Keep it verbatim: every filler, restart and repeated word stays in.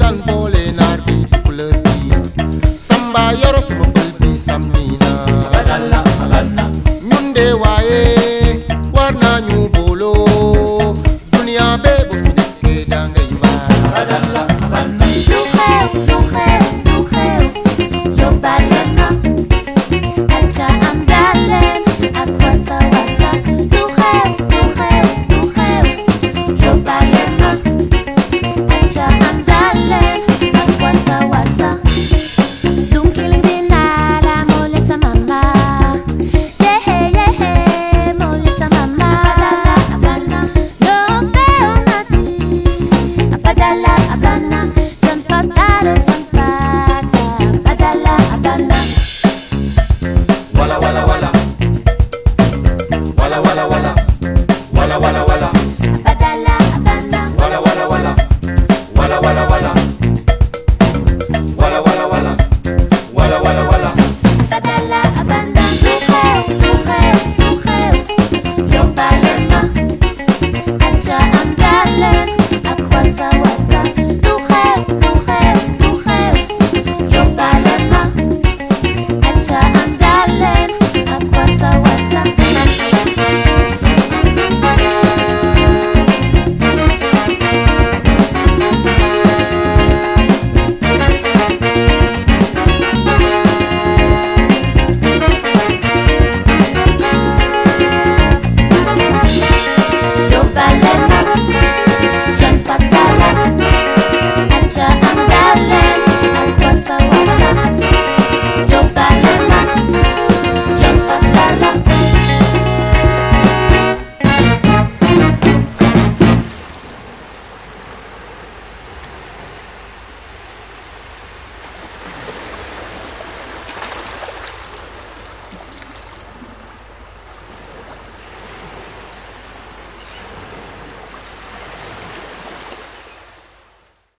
tan boole naar bi couleur bi samba yoro sama bël bi samina abadalla abanna ñun de waaye war nañu booloo dunia bee bu fi nekkee dangay mbaar abadalla abanna lu xew lu xew lu xew yóbbaale ma acca am daleen ak wasa wasa lu xew lu xew lu xew yóbbaale ma acca am daleen ak wasa wasa dunkili dinala moleta mama yehe yehe moleta mama abadala abana no feo nati abadala abana